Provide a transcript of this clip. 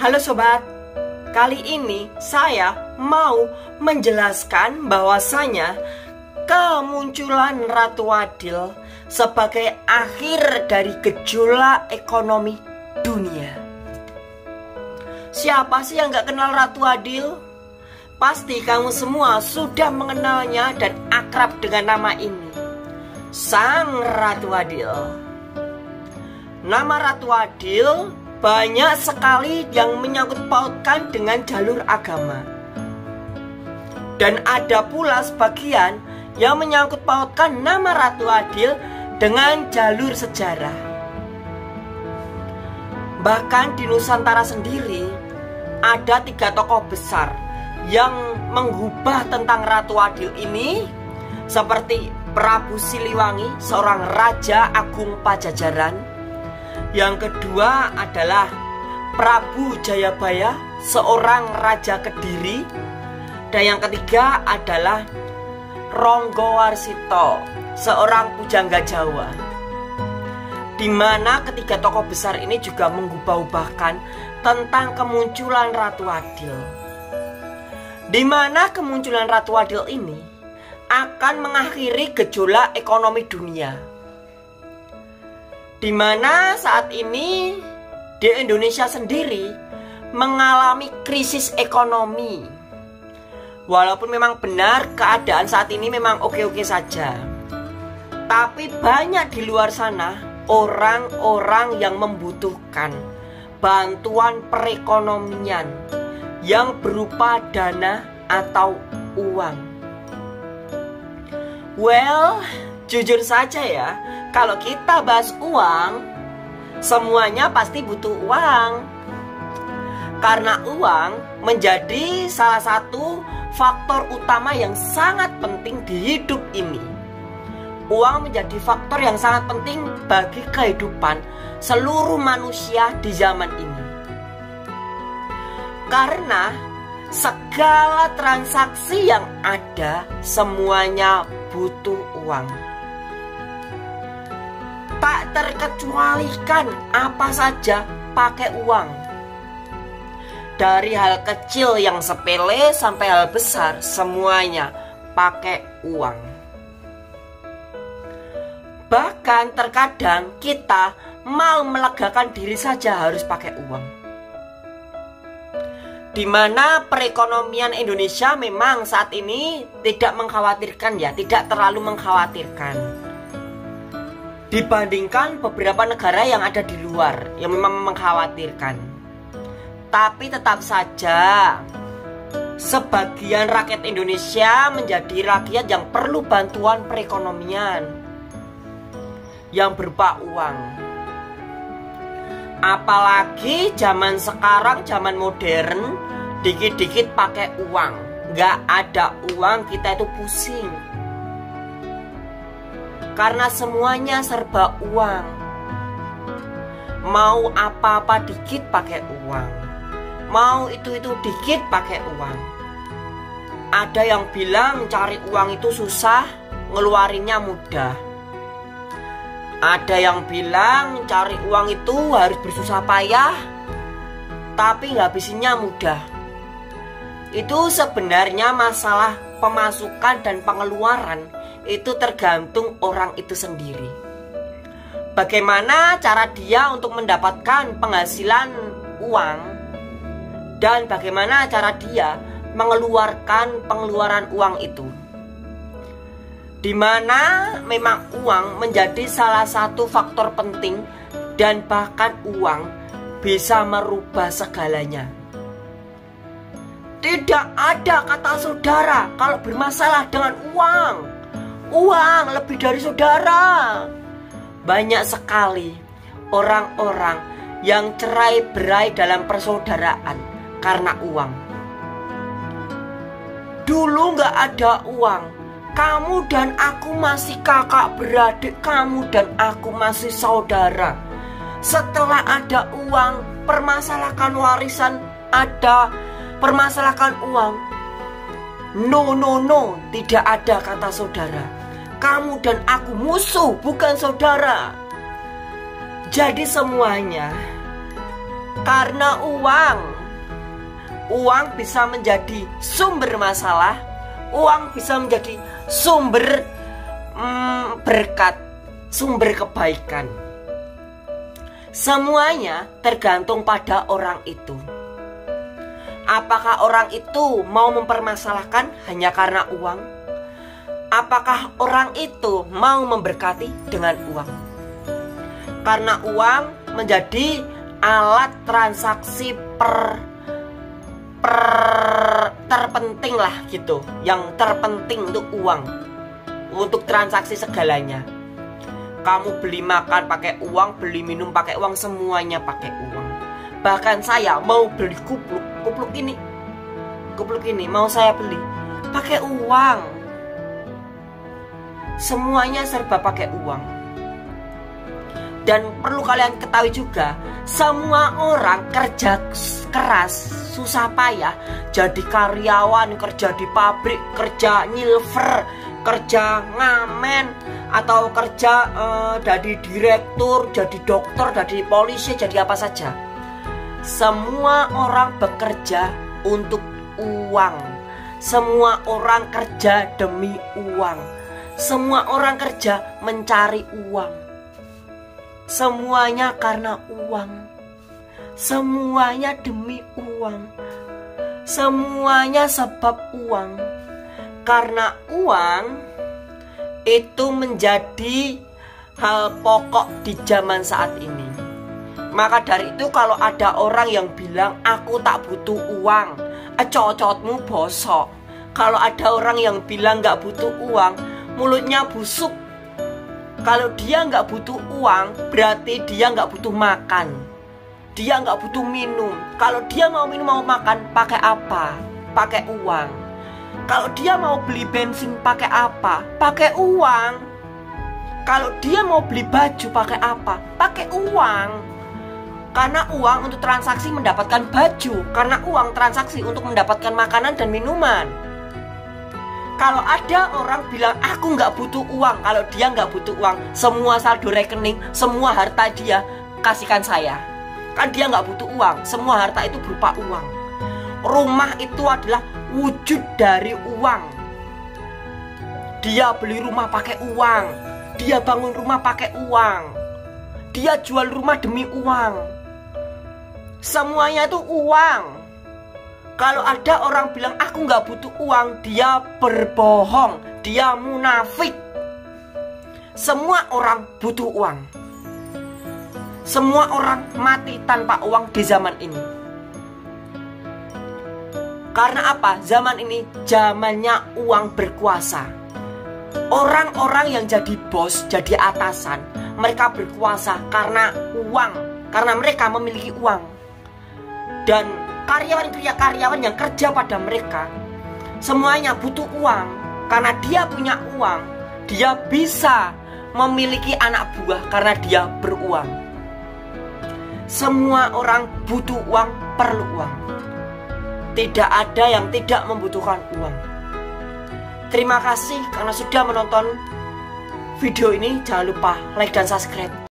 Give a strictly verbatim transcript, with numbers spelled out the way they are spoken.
Halo sobat, kali ini saya mau menjelaskan bahwasanya kemunculan Ratu Adil sebagai akhir dari gejolak ekonomi dunia. Siapa sih yang gak kenal Ratu Adil? Pasti kamu semua sudah mengenalnya dan akrab dengan nama ini, Sang Ratu Adil. Nama Ratu Adil banyak sekali yang menyangkut pautkan dengan jalur agama. Dan ada pula sebagian yang menyangkut pautkan nama Ratu Adil dengan jalur sejarah. Bahkan di Nusantara sendiri ada tiga tokoh besar yang mengubah tentang Ratu Adil ini, seperti Prabu Siliwangi, seorang Raja Agung Pajajaran. Yang kedua adalah Prabu Jayabaya, seorang Raja Kediri. Dan yang ketiga adalah Ronggo Warsito, seorang pujangga Jawa. Di mana ketiga tokoh besar ini juga mengubah-ubahkan tentang kemunculan Ratu Adil. Di mana kemunculan Ratu Adil ini akan mengakhiri gejolak ekonomi dunia. Di mana saat ini di Indonesia sendiri mengalami krisis ekonomi. Walaupun memang benar keadaan saat ini memang oke-oke saja, tapi banyak di luar sana orang-orang yang membutuhkan bantuan perekonomian yang berupa dana atau uang. Well, jujur saja ya, kalau kita bahas uang, semuanya pasti butuh uang. Karena uang menjadi salah satu faktor utama yang sangat penting di hidup ini. Uang menjadi faktor yang sangat penting bagi kehidupan seluruh manusia di zaman ini. Karena segala transaksi yang ada semuanya butuh uang. Tak terkecualikan apa saja pakai uang. Dari hal kecil yang sepele sampai hal besar, semuanya pakai uang. Bahkan terkadang kita mau melegakan diri saja harus pakai uang. Di mana perekonomian Indonesia memang saat ini tidak mengkhawatirkan ya, tidak terlalu mengkhawatirkan dibandingkan beberapa negara yang ada di luar yang memang mengkhawatirkan. Tapi tetap saja sebagian rakyat Indonesia menjadi rakyat yang perlu bantuan perekonomian yang berupa uang. Apalagi zaman sekarang, zaman modern, dikit-dikit pakai uang. Gak ada uang kita itu pusing. Karena semuanya serba uang. Mau apa-apa dikit pakai uang. Mau itu-itu dikit pakai uang. Ada yang bilang cari uang itu susah, ngeluarinnya mudah. Ada yang bilang cari uang itu harus bersusah payah, tapi ngabisinnya mudah. Itu sebenarnya masalah pemasukan dan pengeluaran. Itu tergantung orang itu sendiri. Bagaimana cara dia untuk mendapatkan penghasilan uang, dan bagaimana cara dia mengeluarkan pengeluaran uang itu. Di mana memang uang menjadi salah satu faktor penting, dan bahkan uang bisa merubah segalanya. Tidak ada kata saudara kalau bermasalah dengan uang. Uang lebih dari saudara. Banyak sekali orang-orang yang cerai-berai dalam persaudaraan karena uang. Dulu gak ada uang, kamu dan aku masih kakak beradik, kamu dan aku masih saudara. Setelah ada uang, permasalahkan warisan ada, permasalahkan uang. No, no, no, tidak ada kata saudara. Kamu dan aku musuh, bukan saudara. Jadi semuanya Karena uang, uang bisa menjadi sumber masalah, uang bisa menjadi sumber hmm, berkat, sumber kebaikan. Semuanya tergantung pada orang itu. Apakah orang itu mau mempermasalahkan hanya karena uang? Apakah orang itu mau memberkati dengan uang? Karena uang menjadi alat transaksi per, per terpenting lah gitu. Yang terpenting untuk uang, untuk transaksi segalanya. Kamu beli makan pakai uang, beli minum pakai uang, semuanya pakai uang. Bahkan saya mau beli kupluk, kupluk ini, kupluk ini mau saya beli pakai uang. Semuanya serba pakai uang. Dan perlu kalian ketahui juga, semua orang kerja keras, susah payah, jadi karyawan, kerja di pabrik, kerja nyilver, kerja ngamen, atau kerja uh, jadi direktur, jadi dokter, jadi polisi, jadi apa saja. Semua orang bekerja untuk uang. Semua orang kerja demi uang. Semua orang kerja mencari uang. Semuanya karena uang. Semuanya demi uang. Semuanya sebab uang. Karena uang itu menjadi hal pokok di zaman saat ini. Maka dari itu kalau ada orang yang bilang aku tak butuh uang, cocotmu bosok. Kalau ada orang yang bilang gak butuh uang, mulutnya busuk. Kalau dia gak butuh uang, berarti dia gak butuh makan, dia gak butuh minum. Kalau dia mau minum mau makan, pakai apa? Pakai uang. Kalau dia mau beli bensin pakai apa? Pakai uang. Kalau dia mau beli baju pakai apa? Pakai uang. Karena uang untuk transaksi mendapatkan baju. Karena uang transaksi untuk mendapatkan makanan dan minuman. Kalau ada orang bilang aku nggak butuh uang, kalau dia nggak butuh uang, semua saldo rekening, semua harta dia kasihkan saya. Kan dia nggak butuh uang, semua harta itu berupa uang. Rumah itu adalah wujud dari uang. Dia beli rumah pakai uang, dia bangun rumah pakai uang, dia jual rumah demi uang. Semuanya itu uang. Kalau ada orang bilang aku nggak butuh uang, dia berbohong, dia munafik. Semua orang butuh uang. Semua orang mati tanpa uang di zaman ini. Karena apa? Zaman ini zamannya uang berkuasa. Orang-orang yang jadi bos, jadi atasan, mereka berkuasa karena uang, karena mereka memiliki uang. Dan karyawan-karyawan yang kerja pada mereka, semuanya butuh uang. Karena dia punya uang, dia bisa memiliki anak buah karena dia beruang. Semua orang butuh uang, perlu uang. Tidak ada yang tidak membutuhkan uang. Terima kasih karena sudah menonton video ini. Jangan lupa like dan subscribe.